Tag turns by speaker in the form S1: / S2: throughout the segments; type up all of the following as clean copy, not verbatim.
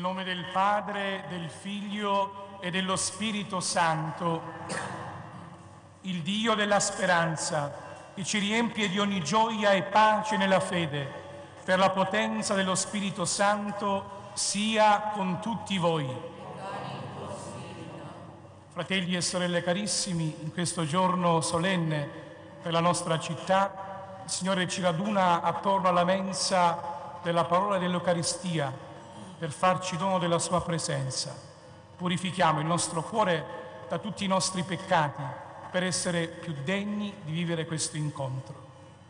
S1: nome del Padre, del Figlio e dello Spirito Santo, il Dio della speranza, che ci riempie di ogni gioia e pace nella fede, per la potenza dello Spirito Santo, sia con tutti voi. Fratelli e sorelle carissimi, in questo giorno solenne per la nostra città, il Signore ci raduna attorno alla mensa della parola dell'Eucaristia per farci dono della sua presenza. Purifichiamo il nostro cuore da tutti i nostri peccati per essere più degni di vivere questo incontro.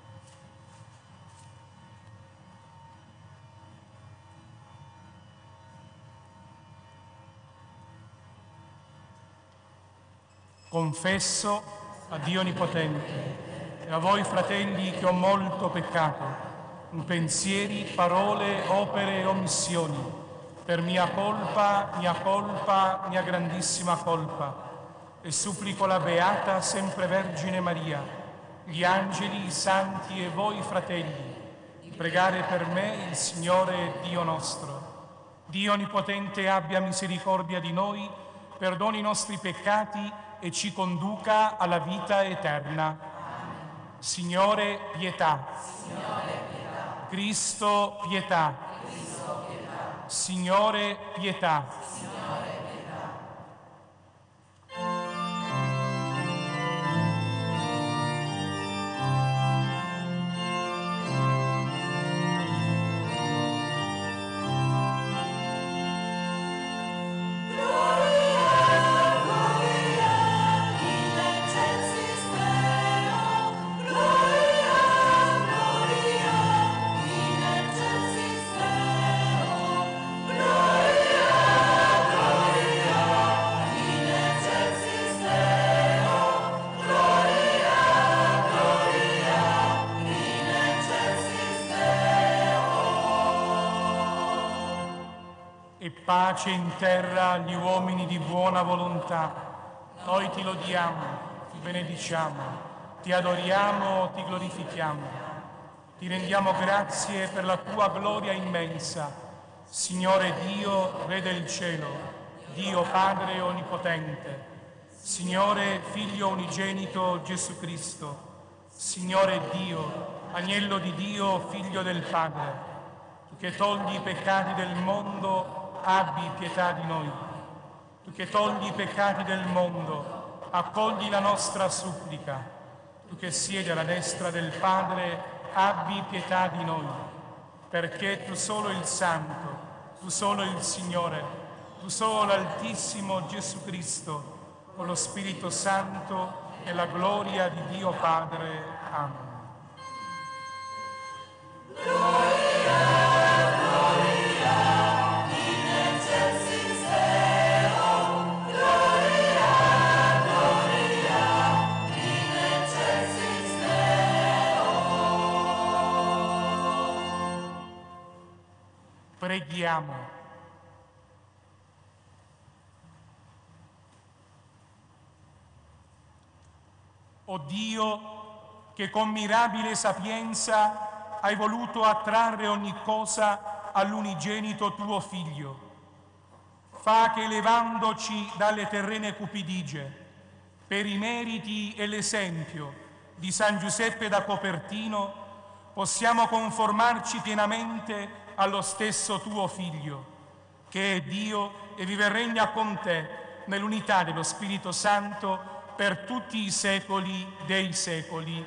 S1: Confesso a Dio Onnipotente e a voi, fratelli, che ho molto peccato, in pensieri, parole, opere e omissioni, per mia colpa, mia grandissima colpa, e supplico la Beata Sempre Vergine Maria, gli angeli, i santi e voi, fratelli, di pregare per me il Signore Dio nostro. Dio Onnipotente abbia misericordia di noi, perdoni i nostri peccati e ci conduca alla vita eterna. Signore, pietà. Cristo, pietà. Signore, pietà. Pace in terra agli uomini di buona volontà. Noi ti lodiamo, ti benediciamo, ti adoriamo, ti glorifichiamo. Ti rendiamo grazie per la tua gloria immensa. Signore Dio, Re del cielo, Dio Padre Onnipotente, Signore Figlio unigenito Gesù Cristo, Signore Dio, Agnello di Dio, Figlio del Padre, tu che togli i peccati del mondo, abbi pietà di noi. Tu che togli i peccati del mondo, accogli la nostra supplica. Tu che siedi alla destra del Padre, abbi pietà di noi. Perché tu solo il Santo, tu solo il Signore, tu solo l'Altissimo Gesù Cristo, con lo Spirito Santo e la gloria di Dio Padre. Amen. Preghiamo. O Dio, che con mirabile sapienza hai voluto attrarre ogni cosa all'unigenito tuo Figlio, fa che elevandoci dalle terrene cupidigie, per i meriti e l'esempio di San Giuseppe da Copertino, possiamo conformarci pienamente allo stesso tuo Figlio, che è Dio e vive e regna con te nell'unità dello Spirito Santo per tutti i secoli dei secoli.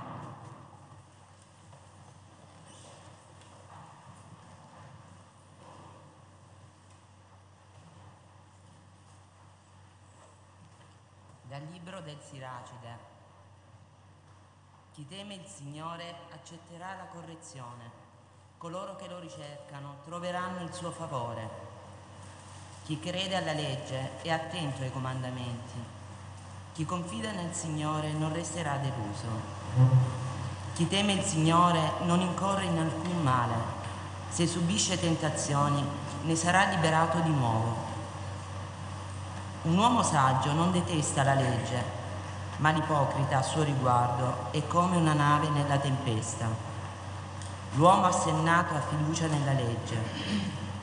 S2: Dal libro del Siracide. Chi teme il Signore accetterà la correzione. Coloro che lo ricercano troveranno il suo favore. Chi crede alla legge è attento ai comandamenti. Chi confida nel Signore non resterà deluso. Chi teme il Signore non incorre in alcun male. Se subisce tentazioni, ne sarà liberato di nuovo. Un uomo saggio non detesta la legge, ma l'ipocrita a suo riguardo è come una nave nella tempesta. L'uomo assennato ha fiducia nella legge,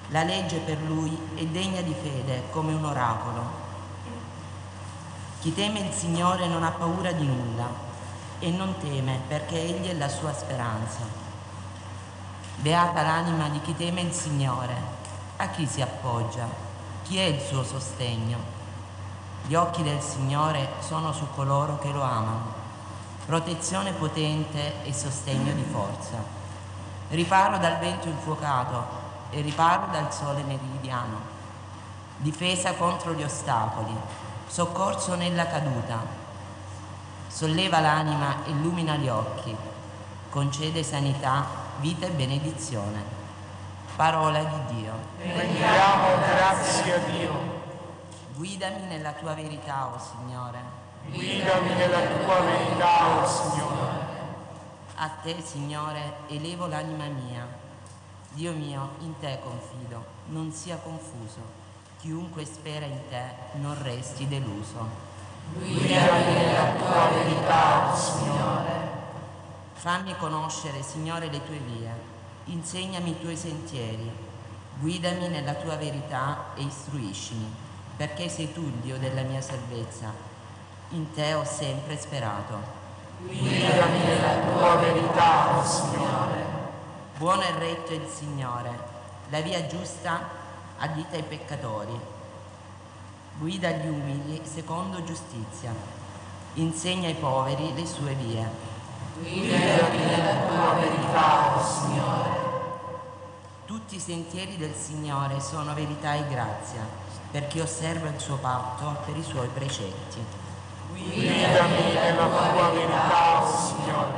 S2: La legge per lui è degna di fede come un oracolo. Chi teme il Signore non ha paura di nulla e non teme perché Egli è la sua speranza. Beata l'anima di chi teme il Signore. A chi si appoggia? Chi è il suo sostegno? Gli occhi del Signore sono su coloro che lo amano. Protezione potente e sostegno di forza. Riparo dal vento infuocato e riparo dal sole meridiano. Difesa contro gli ostacoli. Soccorso nella caduta. Solleva l'anima e illumina gli occhi. Concede sanità, vita e benedizione. Parola di Dio.
S1: Rendiamo grazie a Dio.
S2: Guidami nella tua verità, o Signore.
S1: Guidami nella tua verità, o Signore.
S2: A te, Signore, elevo l'anima mia. Dio mio, in te confido, non sia confuso. Chiunque spera in te non resti deluso.
S1: Guidami nella tua verità, o Signore.
S2: Fammi conoscere, Signore, le tue vie. Insegnami i tuoi sentieri. Guidami nella tua verità e istruiscimi, perché sei tu il Dio della mia salvezza. In te ho sempre sperato.
S1: Guidami nella tua verità, o Signore.
S2: Buono e retto è il Signore. La via giusta addita ai peccatori. Guida gli umili secondo giustizia. Insegna ai poveri le sue vie.
S1: Guidami nella tua verità, o Signore.
S2: Tutti i sentieri del Signore sono verità e grazia, per chi osserva il suo patto per i suoi precetti.
S1: Guidami nella tua verità, o Signore.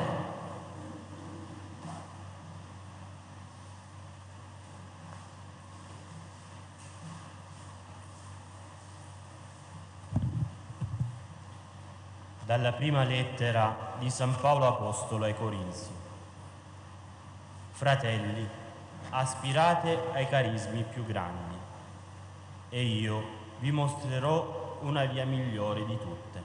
S3: Dalla prima lettera di San Paolo Apostolo ai Corinzi. Fratelli, aspirate ai carismi più grandi e io vi mostrerò una via migliore di tutte.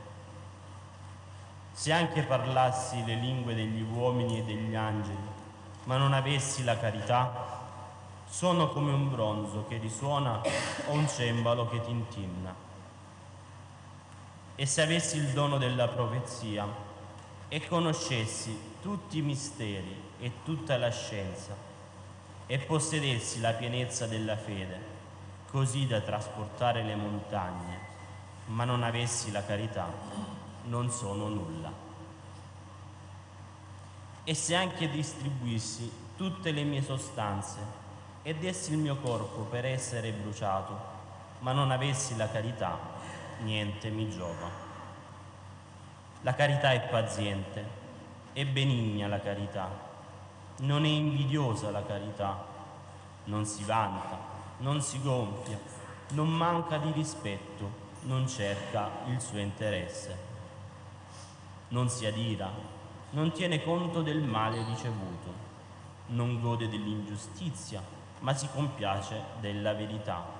S3: Se anche parlassi le lingue degli uomini e degli angeli, ma non avessi la carità, sono come un bronzo che risuona o un cembalo che tintinna. E se avessi il dono della profezia e conoscessi tutti i misteri e tutta la scienza e possedessi la pienezza della fede, così da trasportare le montagne, ma non avessi la carità, non sono nulla. E se anche distribuissi tutte le mie sostanze e dessi il mio corpo per essere bruciato, ma non avessi la carità, niente mi giova. La carità è paziente, è benigna la carità, non è invidiosa la carità, non si vanta, non si gonfia, non manca di rispetto, non cerca il suo interesse, non si adira, non tiene conto del male ricevuto, non gode dell'ingiustizia, ma si compiace della verità.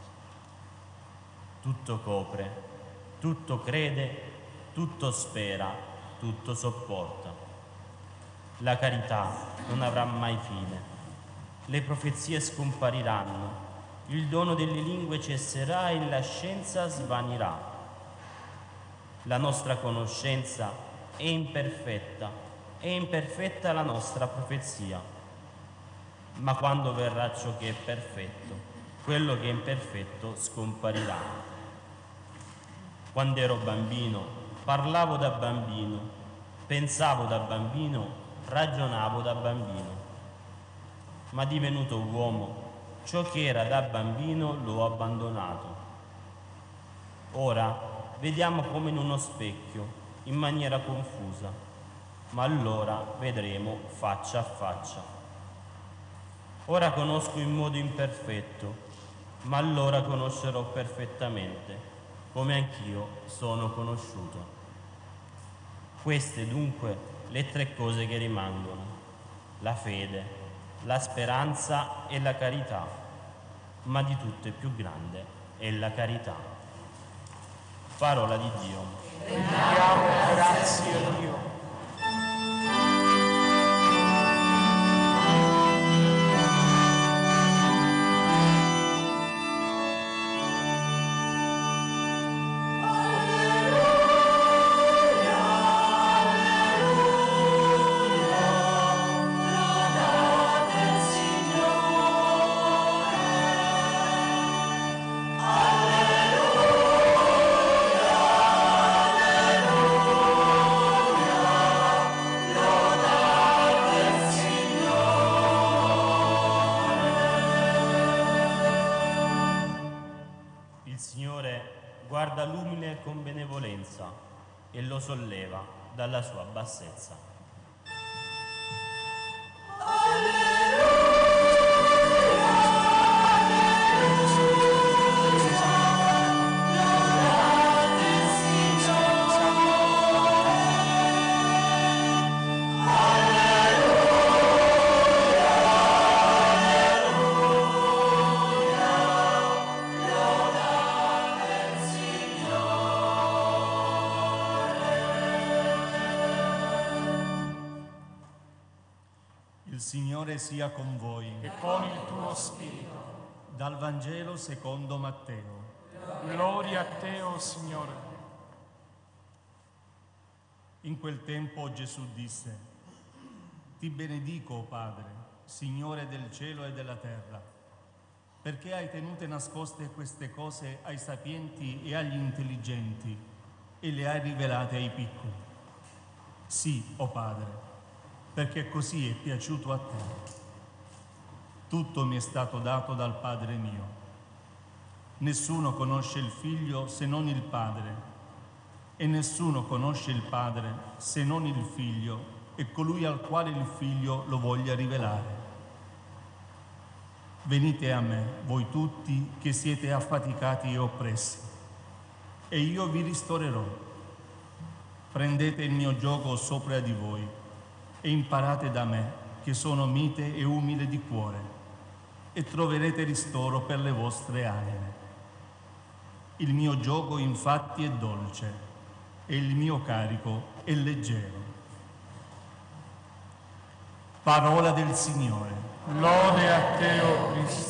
S3: Tutto copre, tutto crede, tutto spera, tutto sopporta. La carità non avrà mai fine. Le profezie scompariranno, il dono delle lingue cesserà e la scienza svanirà. La nostra conoscenza è imperfetta la nostra profezia. Ma quando verrà ciò che è perfetto, quello che è imperfetto scomparirà. Quando ero bambino, parlavo da bambino, pensavo da bambino, ragionavo da bambino. Ma divenuto uomo, ciò che era da bambino l'ho abbandonato. Ora vediamo come in uno specchio, in maniera confusa, ma allora vedremo faccia a faccia. Ora conosco in modo imperfetto, ma allora conoscerò perfettamente, come anch'io sono conosciuto. Queste dunque le tre cose che rimangono: la fede, la speranza e la carità, ma di tutte più grande è la carità. Parola di Dio.
S1: Rendiamo grazie a Dio.
S3: guarda l'umile con benevolenza e lo solleva dalla sua bassezza.
S4: Il Signore sia con voi.
S1: E con il tuo spirito.
S4: Dal Vangelo secondo Matteo.
S1: Gloria a te, o Signore.
S4: In quel tempo Gesù disse: Ti benedico, o Padre, Signore del cielo e della terra, perché hai tenute nascoste queste cose ai sapienti e agli intelligenti e le hai rivelate ai piccoli. Sì, o Padre, perché così è piaciuto a te. Tutto mi è stato dato dal Padre mio. Nessuno conosce il Figlio se non il Padre, e nessuno conosce il Padre se non il Figlio e colui al quale il Figlio lo voglia rivelare. Venite a me, voi tutti che siete affaticati e oppressi, e io vi ristorerò. Prendete il mio giogo sopra di voi e imparate da me, che sono mite e umile di cuore, e troverete ristoro per le vostre anime. Il mio giogo infatti è dolce e il mio carico è leggero. Parola del Signore.
S1: Lode a te, o Cristo.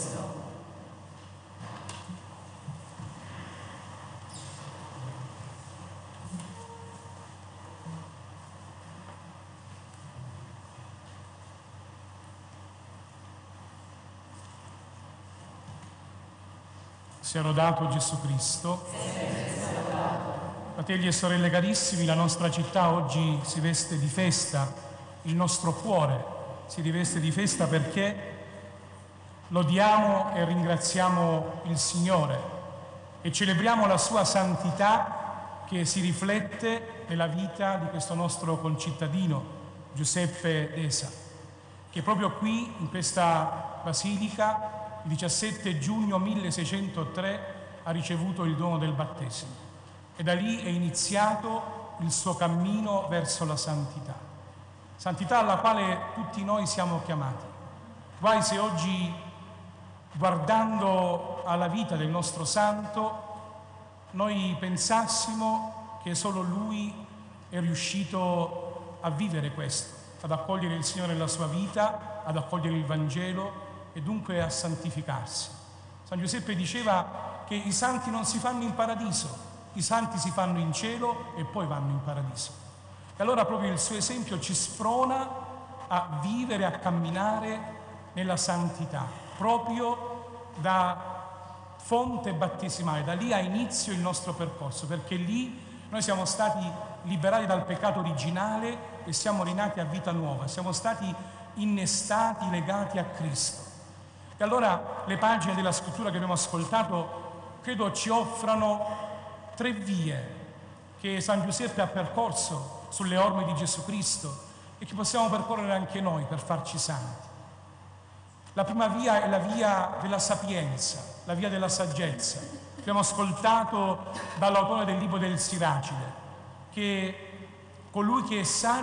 S1: Sia lodato Gesù Cristo. Fratelli e sorelle carissimi, la nostra città oggi si veste di festa, il nostro cuore si riveste di festa perché lodiamo e ringraziamo il Signore e celebriamo la sua santità che si riflette nella vita di questo nostro concittadino Giuseppe Desa, che proprio qui in questa basilica il 17 giugno 1603 ha ricevuto il dono del battesimo e da lì è iniziato il suo cammino verso la santità, santità alla quale tutti noi siamo chiamati. Guai se oggi, guardando alla vita del nostro santo, noi pensassimo che solo lui è riuscito a vivere questo, ad accogliere il Signore nella sua vita, ad accogliere il Vangelo e dunque a santificarsi. San Giuseppe diceva che i santi non si fanno in paradiso, i santi si fanno in cielo e poi vanno in paradiso. E allora proprio il suo esempio ci sprona a vivere, a camminare nella santità, proprio da fonte battesimale. Da lì ha inizio il nostro percorso, perché lì noi siamo stati liberati dal peccato originale e siamo rinati a vita nuova, siamo stati innestati, legati a Cristo. E allora le pagine della scrittura che abbiamo ascoltato credo ci offrano 3 vie che San Giuseppe ha percorso sulle orme di Gesù Cristo e che possiamo percorrere anche noi per farci santi. La prima via è la via della sapienza, la via della saggezza. Abbiamo ascoltato dall'autore del libro del Siracide che colui che è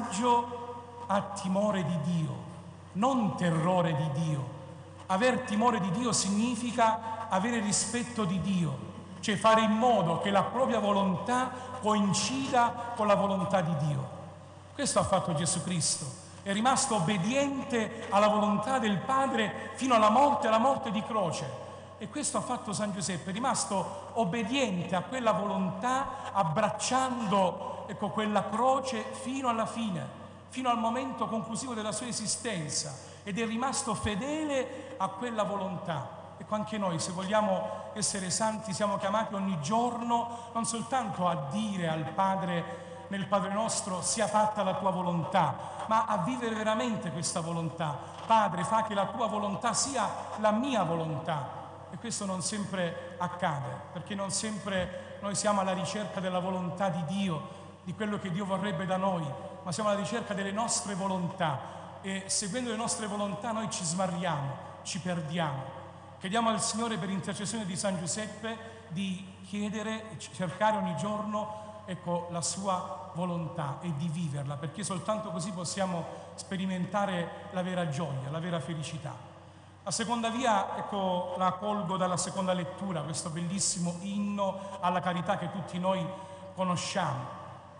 S1: saggio ha timore di Dio, non terrore di Dio. Aver timore di Dio significa avere rispetto di Dio, cioè fare in modo che la propria volontà coincida con la volontà di Dio. Questo ha fatto Gesù Cristo, è rimasto obbediente alla volontà del Padre fino alla morte di croce. E questo ha fatto San Giuseppe, è rimasto obbediente a quella volontà, abbracciando quella croce fino alla fine, fino al momento conclusivo della sua esistenza, ed è rimasto fedele a quella volontà. Ecco, anche noi, se vogliamo essere santi, siamo chiamati ogni giorno non soltanto a dire al Padre nel Padre nostro sia fatta la tua volontà, ma a vivere veramente questa volontà. Padre, fa che la tua volontà sia la mia volontà. E questo non sempre accade, perché non sempre noi siamo alla ricerca della volontà di Dio, di quello che Dio vorrebbe da noi, ma siamo alla ricerca delle nostre volontà e seguendo le nostre volontà noi ci smarriamo, ci perdiamo. Chiediamo al Signore per intercessione di San Giuseppe di chiedere e cercare ogni giorno, ecco, la sua volontà e di viverla, perché soltanto così possiamo sperimentare la vera gioia, la vera felicità. La seconda via, ecco, la colgo dalla seconda lettura, questo bellissimo inno alla carità che tutti noi conosciamo.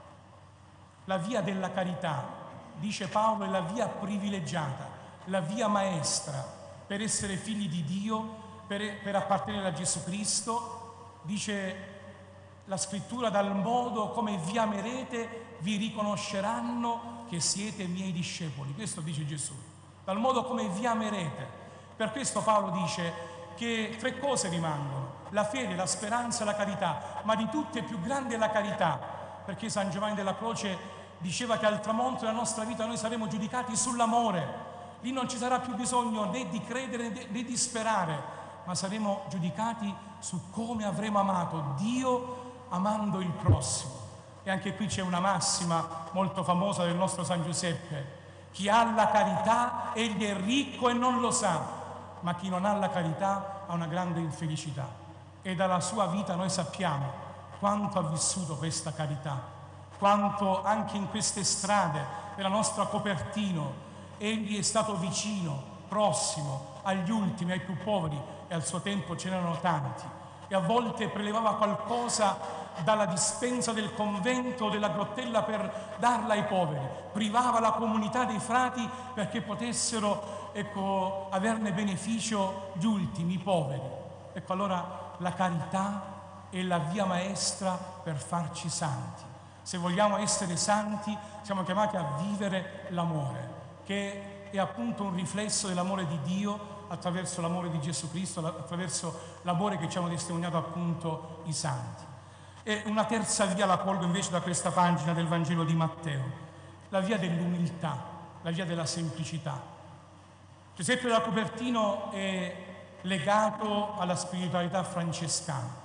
S1: La via della carità, dice Paolo, è la via privilegiata, la via maestra per essere figli di Dio, per appartenere a Gesù Cristo. Dice la scrittura: dal modo come vi amerete vi riconosceranno che siete miei discepoli. Questo dice Gesù, dal modo come vi amerete. Per questo Paolo dice che 3 cose rimangono: la fede, la speranza e la carità, ma di tutte più grande è la carità, perché San Giovanni della Croce diceva che al tramonto della nostra vita noi saremo giudicati sull'amore. Lì non ci sarà più bisogno né di credere né di sperare, ma saremo giudicati su come avremo amato Dio amando il prossimo. E anche qui c'è una massima molto famosa del nostro San Giuseppe: chi ha la carità egli è ricco e non lo sa, ma chi non ha la carità ha una grande infelicità. E dalla sua vita noi sappiamo quanto ha vissuto questa carità, quanto anche in queste strade della nostra Copertino egli è stato vicino, prossimo agli ultimi, ai più poveri, e al suo tempo ce n'erano tanti, e a volte prelevava qualcosa dalla dispensa del convento o della grottella per darla ai poveri, privava la comunità dei frati perché potessero, ecco, averne beneficio gli ultimi, i poveri. Ecco, allora la carità è la via maestra per farci santi. Se vogliamo essere santi siamo chiamati a vivere l'amore, che è appunto un riflesso dell'amore di Dio attraverso l'amore di Gesù Cristo, attraverso l'amore che ci hanno testimoniato appunto i santi. E una terza via la colgo invece da questa pagina del Vangelo di Matteo, la via dell'umiltà, la via della semplicità. Giuseppe da Cupertino è legato alla spiritualità francescana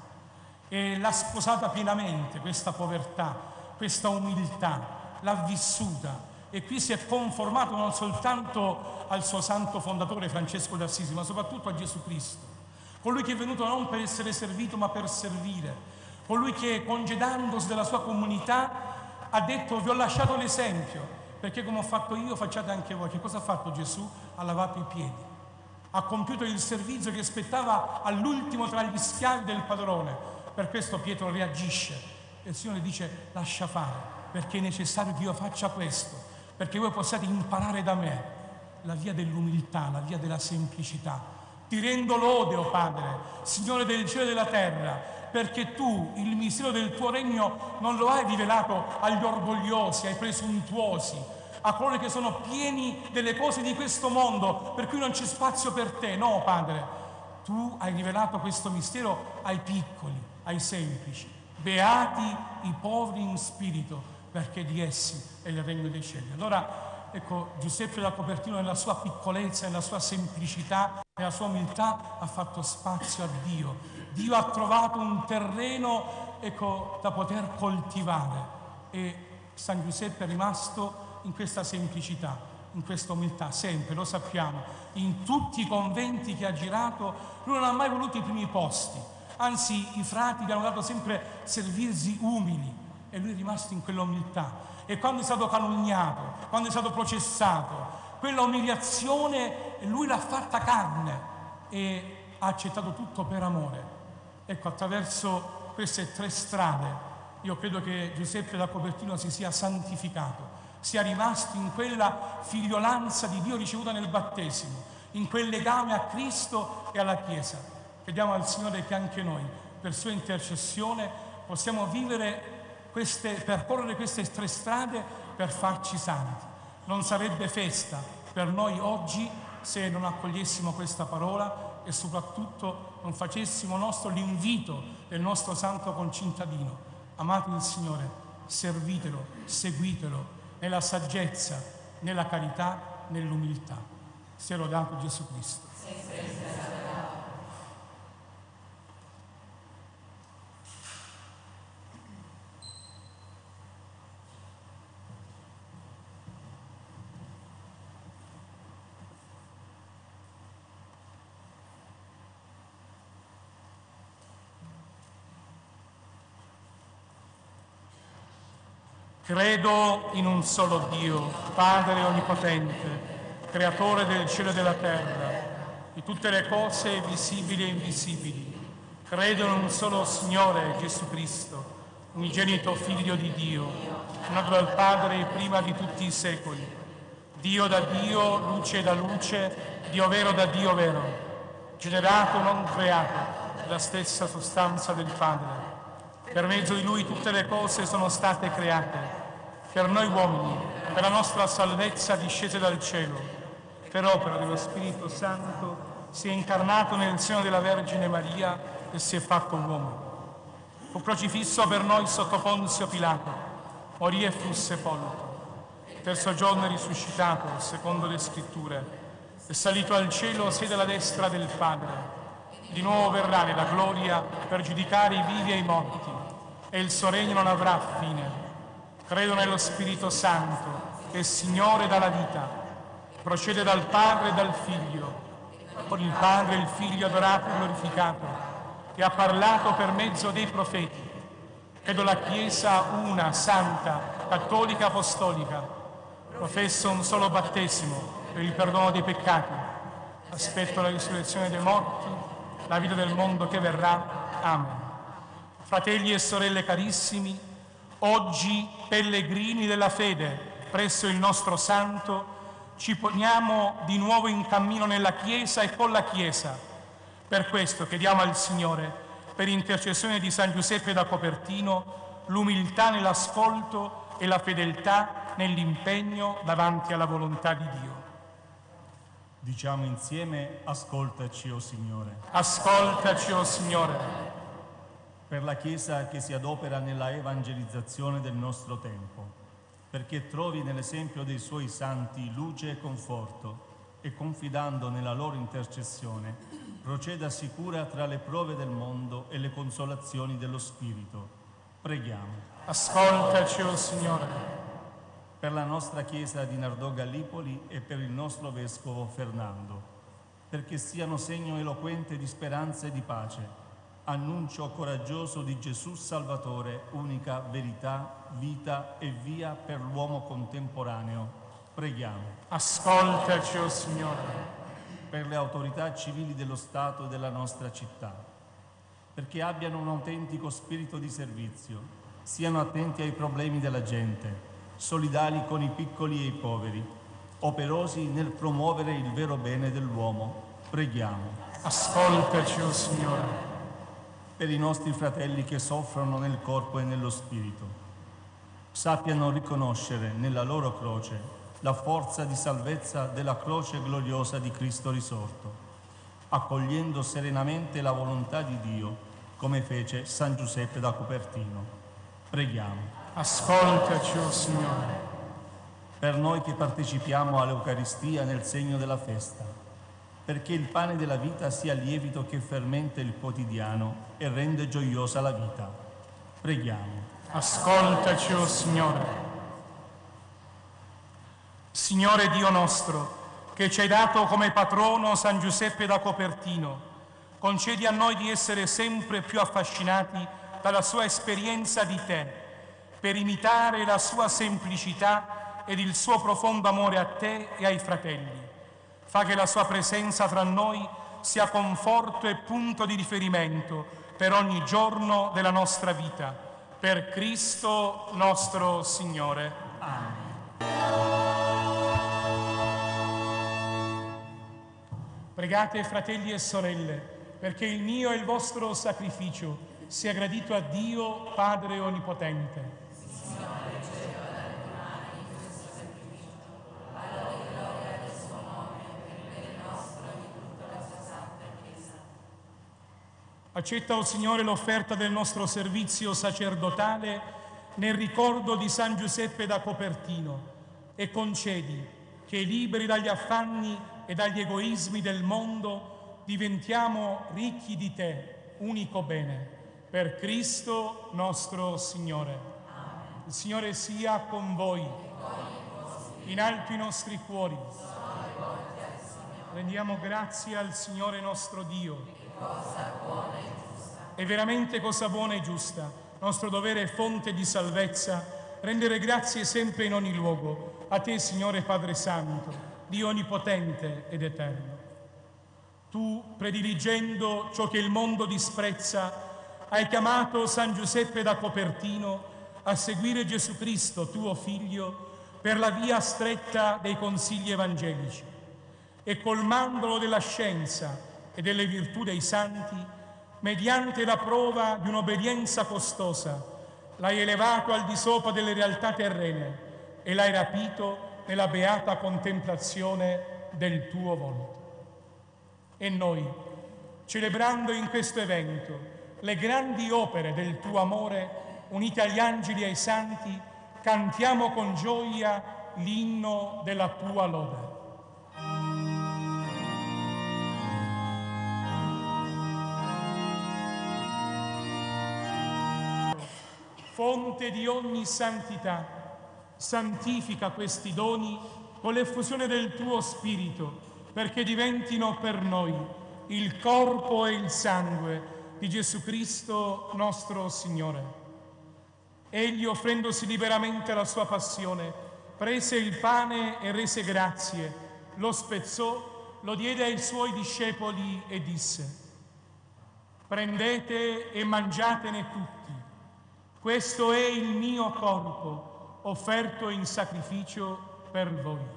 S1: e l'ha sposata pienamente questa povertà, questa umiltà, l'ha vissuta. E qui si è conformato non soltanto al suo santo fondatore Francesco d'Assisi, ma soprattutto a Gesù Cristo, colui che è venuto non per essere servito ma per servire, colui che congedandosi dalla sua comunità ha detto: vi ho lasciato l'esempio, perché come ho fatto io facciate anche voi. Che cosa ha fatto Gesù? Ha lavato i piedi, ha compiuto il servizio che spettava all'ultimo tra gli schiavi del padrone. Per questo Pietro reagisce e il Signore dice: lascia fare, perché è necessario che io faccia questo, perché voi possiate imparare da me la via dell'umiltà, la via della semplicità. Ti rendo lode, o Padre, Signore del cielo e della terra, perché tu il mistero del tuo regno non lo hai rivelato agli orgogliosi, ai presuntuosi, a coloro che sono pieni delle cose di questo mondo, per cui non c'è spazio per te. No, Padre, tu hai rivelato questo mistero ai piccoli, ai semplici. Beati i poveri in spirito, perché di essi è il regno dei cieli. Allora, ecco, Giuseppe da Cupertino nella sua piccolezza, nella sua semplicità, nella sua umiltà ha fatto spazio a Dio. Dio ha trovato un terreno, ecco, da poter coltivare, e San Giuseppe è rimasto in questa semplicità, in questa umiltà, sempre, lo sappiamo. In tutti i conventi che ha girato lui non ha mai voluto i primi posti, anzi i frati gli hanno dato sempre servizi umili, e lui è rimasto in quella umiltà. E quando è stato calunniato, quando è stato processato, quella umiliazione lui l'ha fatta carne e ha accettato tutto per amore. Ecco, attraverso queste 3 strade io credo che Giuseppe da Cupertino si sia santificato, sia rimasto in quella figliolanza di Dio ricevuta nel battesimo, in quel legame a Cristo e alla Chiesa. Chiediamo al Signore che anche noi, per sua intercessione, possiamo percorrere queste 3 strade per farci santi. Non sarebbe festa per noi oggi se non accogliessimo questa parola e soprattutto non facessimo nostro l'invito del nostro santo concittadino: amate il Signore, servitelo, seguitelo nella saggezza, nella carità, nell'umiltà. Sia lodato Gesù Cristo. Credo in un solo Dio, Padre Onnipotente, Creatore del cielo e della terra, di tutte le cose visibili e invisibili. Credo in un solo Signore, Gesù Cristo, unigenito Figlio di Dio, nato dal Padre prima di tutti i secoli, Dio da Dio, luce da luce, Dio vero da Dio vero, generato non creato, la stessa sostanza del Padre. Per mezzo di Lui tutte le cose sono state create, per noi uomini, per la nostra salvezza discese dal cielo, per opera dello Spirito Santo, si è incarnato nel seno della Vergine Maria e si è fatto uomo. Fu crocifisso per noi sotto Ponzio Pilato, morì e fu sepolto. Il terzo giorno è risuscitato, secondo le Scritture, è salito al cielo, siede alla destra del Padre. Di nuovo verrà nella gloria per giudicare i vivi e i morti, e il suo regno non avrà fine. Credo nello Spirito Santo, che è Signore dalla vita, procede dal Padre e dal Figlio, con il Padre e il Figlio adorato e glorificato, che ha parlato per mezzo dei profeti. Credo la Chiesa una, santa, cattolica, apostolica. Professo un solo battesimo per il perdono dei peccati. Aspetto la risurrezione dei morti, la vita del mondo che verrà. Amen. Fratelli e sorelle carissimi, oggi pellegrini della fede presso il nostro Santo, ci poniamo di nuovo in cammino nella Chiesa e con la Chiesa. Per questo chiediamo al Signore, per intercessione di San Giuseppe da Copertino, l'umiltà nell'ascolto e la fedeltà nell'impegno davanti alla volontà di Dio.
S4: Diciamo insieme: ascoltaci, o Signore.
S1: Ascoltaci, o Signore.
S4: Per la Chiesa che si adopera nella evangelizzazione del nostro tempo, perché trovi nell'esempio dei suoi santi luce e conforto, e confidando nella loro intercessione proceda sicura tra le prove del mondo e le consolazioni dello Spirito. Preghiamo.
S1: Ascoltaci, o Signore.
S4: Per la nostra Chiesa di Nardò Gallipoli e per il nostro Vescovo Fernando, perché siano segno eloquente di speranza e di pace, annuncio coraggioso di Gesù Salvatore, unica verità, vita e via per l'uomo contemporaneo. Preghiamo.
S1: Ascoltaci, o Signore.
S4: Per le autorità civili dello Stato e della nostra città, perché abbiano un autentico spirito di servizio, siano attenti ai problemi della gente, solidali con i piccoli e i poveri, operosi nel promuovere il vero bene dell'uomo. Preghiamo.
S1: Ascoltaci, o Signore.
S4: Per i nostri fratelli che soffrono nel corpo e nello spirito, sappiano riconoscere nella loro croce la forza di salvezza della croce gloriosa di Cristo risorto, accogliendo serenamente la volontà di Dio, come fece San Giuseppe da Copertino. Preghiamo.
S1: Ascoltaci, o Signore.
S4: Per noi che partecipiamo all'Eucaristia nel segno della festa, perché il pane della vita sia lievito che fermenta il quotidiano e rende gioiosa la vita. Preghiamo.
S1: Ascoltaci, o Signore. Signore Dio nostro, che ci hai dato come patrono San Giuseppe da Copertino, concedi a noi di essere sempre più affascinati dalla sua esperienza di te, per imitare la sua semplicità ed il suo profondo amore a te e ai fratelli. Fa che la sua presenza tra noi sia conforto e punto di riferimento per ogni giorno della nostra vita. Per Cristo nostro Signore. Amen. Pregate, fratelli e sorelle, perché il mio e il vostro sacrificio sia gradito a Dio, Padre Onnipotente. Accetta, o Signore, l'offerta del nostro servizio sacerdotale nel ricordo di San Giuseppe da Copertino e concedi che, liberi dagli affanni e dagli egoismi del mondo, diventiamo ricchi di te, unico bene. Per Cristo nostro Signore. Amen. Il Signore sia con voi. In alto i nostri cuori. Rendiamo grazie al Signore nostro Dio. È veramente cosa buona e giusta, nostro dovere e fonte di salvezza, rendere grazie sempre in ogni luogo, a te, Signore Padre Santo, Dio onnipotente ed eterno. Tu, prediligendo ciò che il mondo disprezza, hai chiamato San Giuseppe da Copertino a seguire Gesù Cristo, tuo Figlio, per la via stretta dei consigli evangelici, e colmandolo della scienza e delle virtù dei santi, mediante la prova di un'obbedienza costosa, l'hai elevato al di sopra delle realtà terrene e l'hai rapito nella beata contemplazione del tuo volto. E noi, celebrando in questo evento le grandi opere del tuo amore, unite agli angeli e ai santi, cantiamo con gioia l'inno della tua lode. Fonte di ogni santità, santifica questi doni con l'effusione del tuo Spirito, perché diventino per noi il corpo e il sangue di Gesù Cristo nostro Signore. Egli, offrendosi liberamente alla sua passione, prese il pane e rese grazie, lo spezzò, lo diede ai suoi discepoli e disse: prendete e mangiatene tutti, questo è il mio corpo, offerto in sacrificio per voi.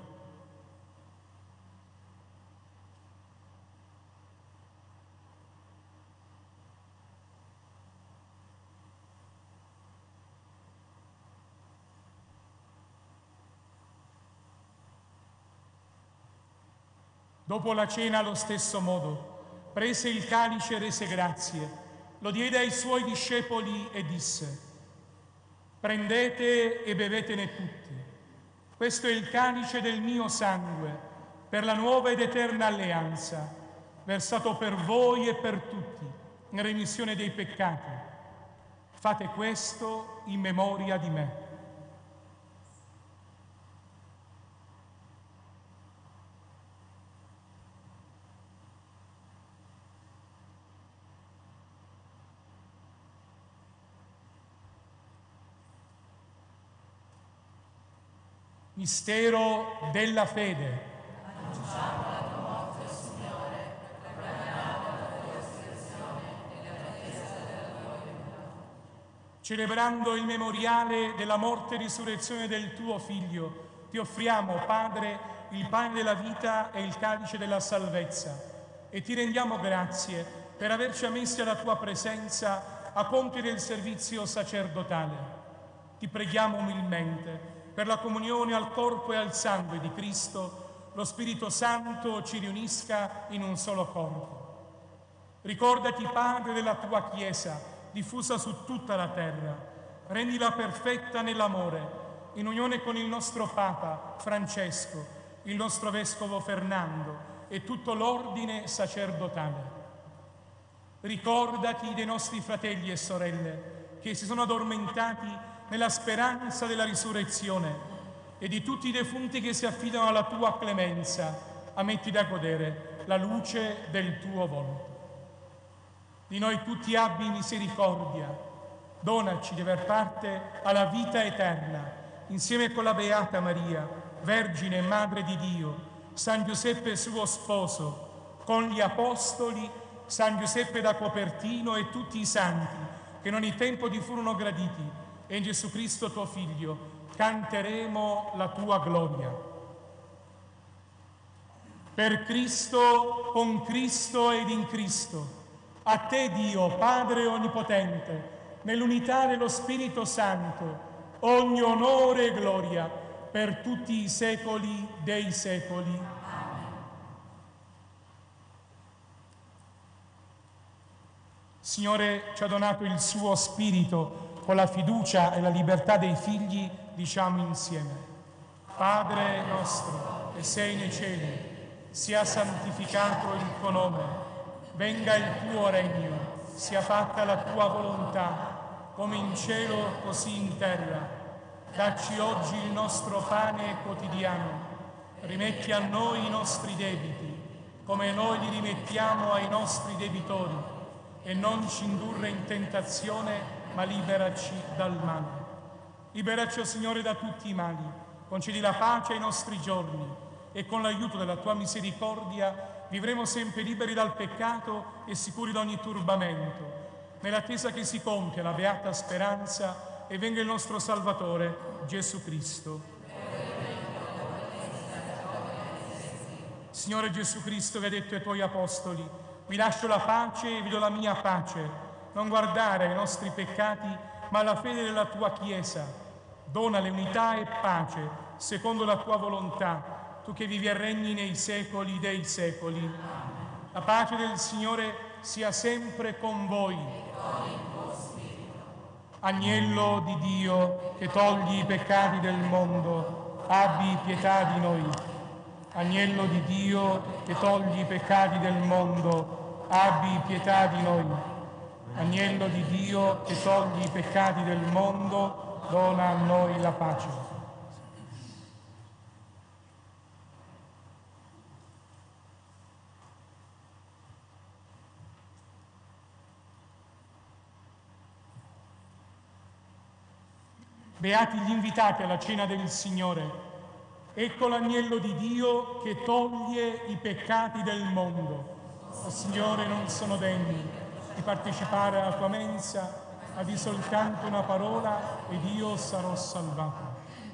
S1: Dopo la cena, allo stesso modo, prese il calice e rese grazie, lo diede ai suoi discepoli e disse: prendete e bevetene tutti. Questo è il calice del mio sangue, per la nuova ed eterna alleanza, versato per voi e per tutti, in remissione dei peccati. Fate questo in memoria di me. Mistero della fede.
S5: Annunciamo la tua morte, Signore, proclamiamo la tua resurrezione e la pretesa della tua venuta.
S1: Celebrando il memoriale della morte e risurrezione del tuo Figlio, ti offriamo, Padre, il pane della vita e il calice della salvezza, e ti rendiamo grazie per averci ammessi alla tua presenza a compiere il servizio sacerdotale. Ti preghiamo umilmente per la comunione al corpo e al sangue di Cristo, lo Spirito Santo ci riunisca in un solo corpo. Ricordati, Padre, della tua Chiesa, diffusa su tutta la terra. Rendila perfetta nell'amore, in unione con il nostro Papa Francesco, il nostro Vescovo Fernando e tutto l'ordine sacerdotale. Ricordati dei nostri fratelli e sorelle che si sono addormentati nella speranza della risurrezione, e di tutti i defunti che si affidano alla tua clemenza, ammetti da godere la luce del tuo volto. Di noi tutti abbi misericordia, donaci di aver parte alla vita eterna, insieme con la Beata Maria, Vergine e Madre di Dio, San Giuseppe suo sposo, con gli Apostoli, San Giuseppe da Copertino e tutti i santi che in ogni tempo ti furono graditi, e in Gesù Cristo tuo Figlio canteremo la tua gloria. Per Cristo, con Cristo ed in Cristo, a te Dio, Padre onnipotente, nell'unità dello Spirito Santo, ogni onore e gloria per tutti i secoli dei secoli. Amen. Signore ci ha donato il suo Spirito. Con la fiducia e la libertà dei figli diciamo insieme: Padre nostro che sei nei cieli, sia santificato il tuo nome, venga il tuo regno, sia fatta la tua volontà, come in cielo così in terra. Dacci oggi il nostro pane quotidiano, rimetti a noi i nostri debiti, come noi li rimettiamo ai nostri debitori, e non ci indurre in tentazione, ma liberaci dal male. Liberaci, o Signore, da tutti i mali, concedi la pace ai nostri giorni e con l'aiuto della tua misericordia vivremo sempre liberi dal peccato e sicuri da ogni turbamento, nell'attesa che si compia la beata speranza e venga il nostro Salvatore, Gesù Cristo. Signore Gesù Cristo, che hai detto ai tuoi apostoli: vi lascio la pace e vi do la mia pace, non guardare ai nostri peccati, ma alla fede della tua Chiesa. Donale unità e pace, secondo la tua volontà, tu che vivi e regni nei secoli dei secoli. La pace del Signore sia sempre con voi. Agnello di Dio, che togli i peccati del mondo, abbi pietà di noi. Agnello di Dio, che togli i peccati del mondo, abbi pietà di noi. Agnello di Dio, che togli i peccati del mondo, dona a noi la pace. Beati gli invitati alla cena del Signore. Ecco l'agnello di Dio che toglie i peccati del mondo. O Signore, non sono degni di partecipare alla tua mensa, ma di soltanto una parola ed io sarò salvato.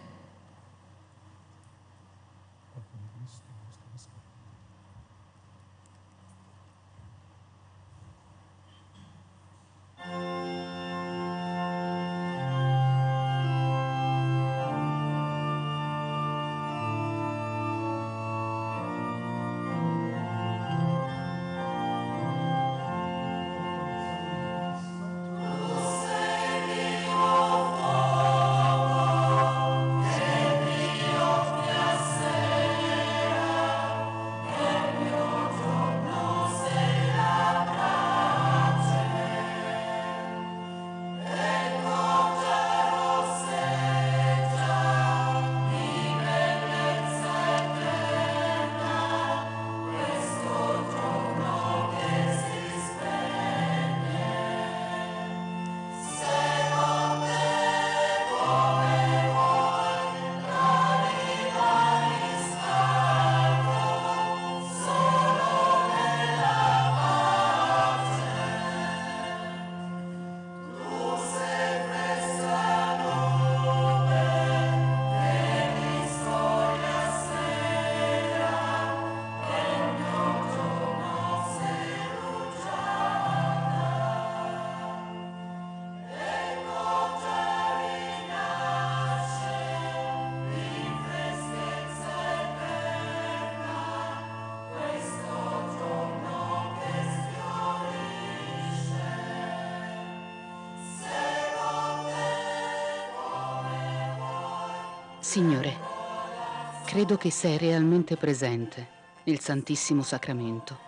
S6: Signore, credo che sei realmente presente nel Santissimo Sacramento.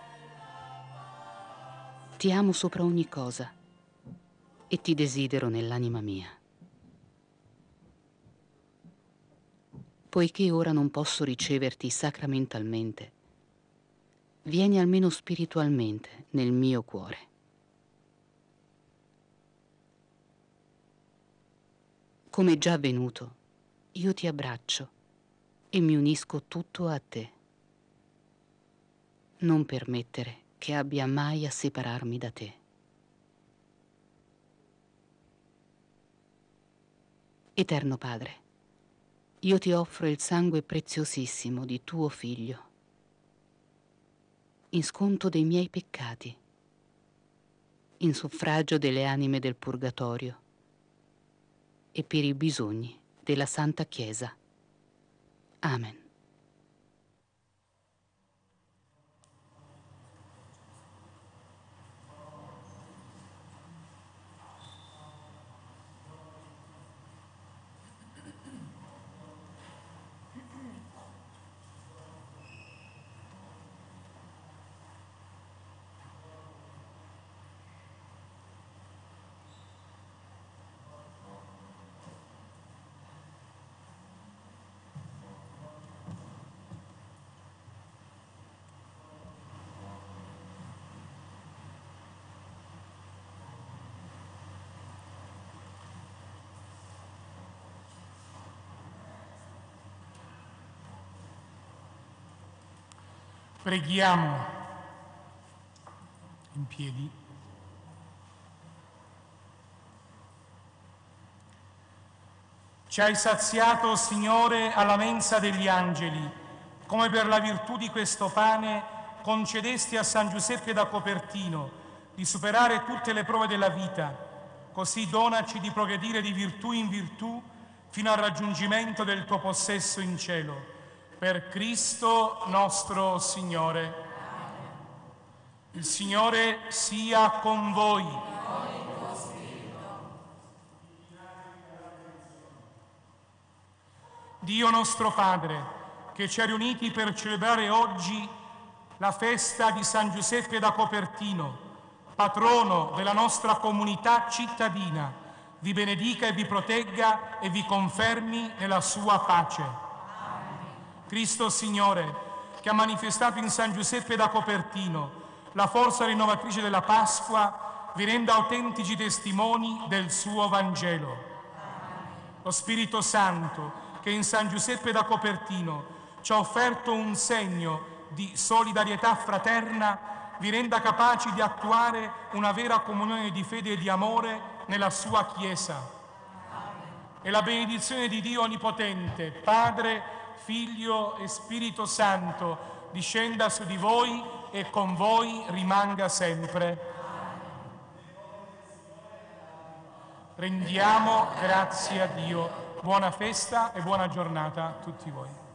S6: Ti amo sopra ogni cosa e ti desidero nell'anima mia. Poiché ora non posso riceverti sacramentalmente, vieni almeno spiritualmente nel mio cuore. Come già avvenuto, io ti abbraccio e mi unisco tutto a te. Non permettere che abbia mai a separarmi da te. Eterno Padre, io ti offro il sangue preziosissimo di tuo Figlio, in sconto dei miei peccati, in suffragio delle anime del Purgatorio e per i bisogni della Santa Chiesa. Amen.
S1: Preghiamo in piedi. Ci hai saziato, Signore, alla mensa degli angeli, come per la virtù di questo pane concedesti a San Giuseppe da Copertino di superare tutte le prove della vita. Così donaci di progredire di virtù in virtù fino al raggiungimento del tuo possesso in cielo. Per Cristo nostro Signore. Il Signore sia con voi. Dio nostro Padre, che ci ha riuniti per celebrare oggi la festa di San Giuseppe da Copertino, patrono della nostra comunità cittadina, vi benedica e vi protegga e vi confermi nella sua pace. Cristo Signore, che ha manifestato in San Giuseppe da Copertino la forza rinnovatrice della Pasqua, vi renda autentici testimoni del suo Vangelo. Lo Spirito Santo, che in San Giuseppe da Copertino ci ha offerto un segno di solidarietà fraterna, vi renda capaci di attuare una vera comunione di fede e di amore nella sua Chiesa. E la benedizione di Dio Onnipotente, Padre, Figlio e Spirito Santo, discenda su di voi e con voi rimanga sempre. Rendiamo grazie a Dio. Buona festa e buona giornata a tutti voi.